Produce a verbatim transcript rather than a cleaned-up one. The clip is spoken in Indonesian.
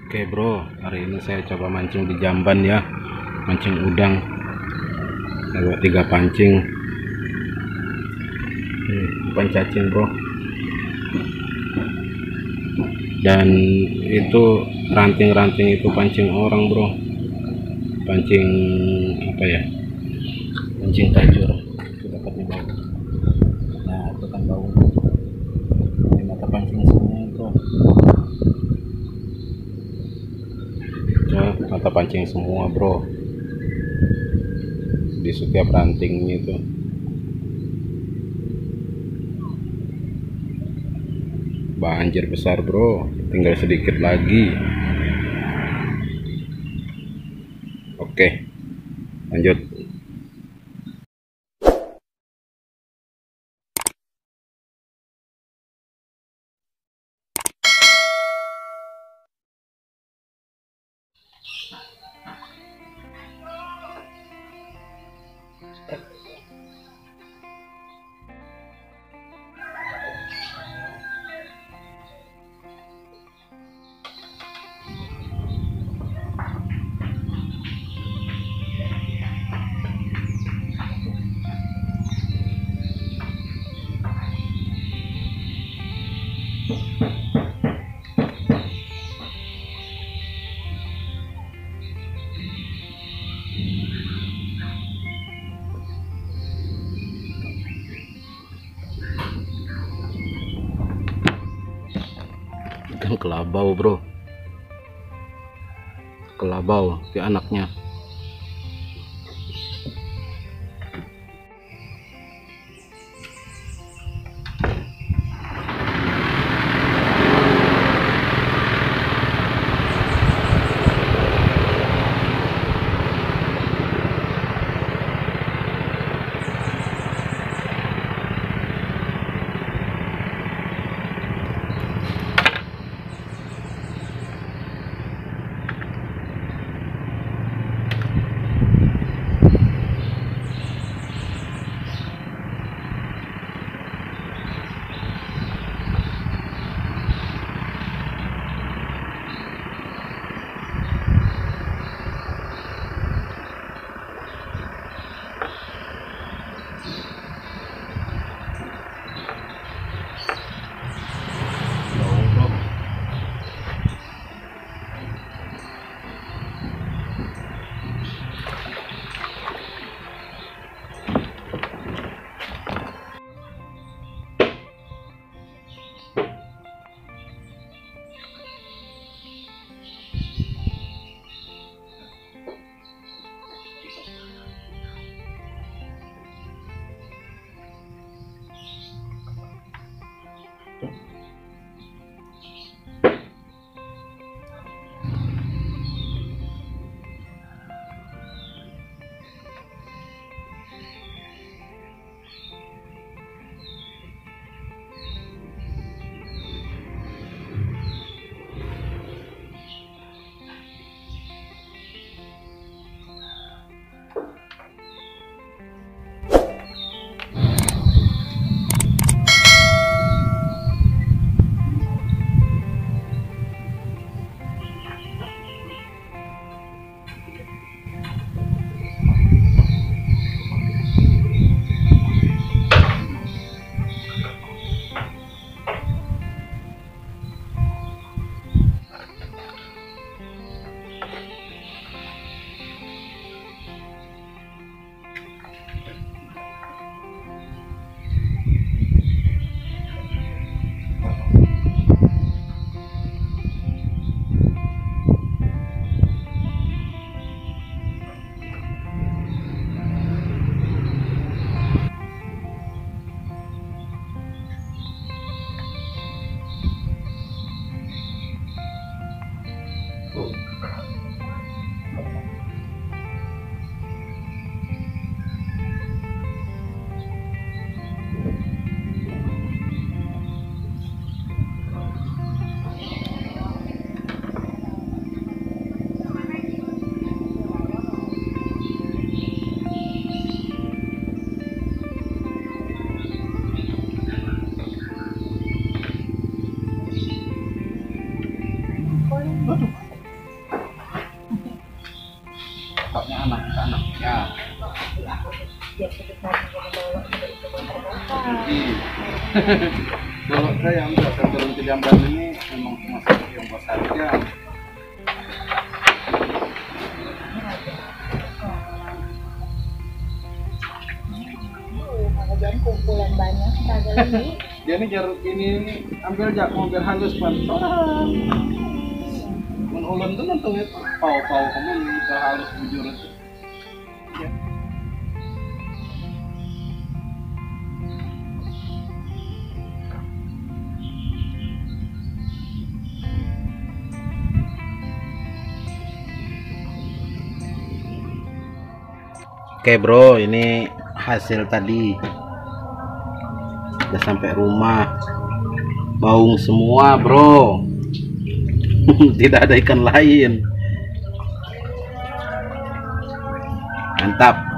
Oke bro, hari ini saya coba mancing di Jamban ya, mancing udang. Saya bawa tiga pancing. Nih, umpan cacing bro. Dan itu ranting-ranting itu pancing orang bro, pancing apa ya? Pancing tajur. Itu dapatnya bau. Nah itu kan bau. Ini mata pancing semua bro. Nah, mata pancing semua bro di setiap rantingnya itu. Banjir besar bro, tinggal sedikit lagi. Oke, lanjut. Ikan kelabau bro, kelabau di anaknya. tangkapnya anak ke anaknya. Biar kita bawa ke itu Kalau saya enggak, saya turun ke Jamban ini memang cuma satu yang buat saja. jangan kumpulan banyak kagak lagi. Dia ini jeruk ini ambil jak mau biar halus pelan-pelan. Mun ulun tuh nonton itu pau-pau kamu biar halus bujur itu. Ya. Oke bro, ini hasil tadi udah sampai rumah, baung semua bro. Tidak ada ikan lain, mantap.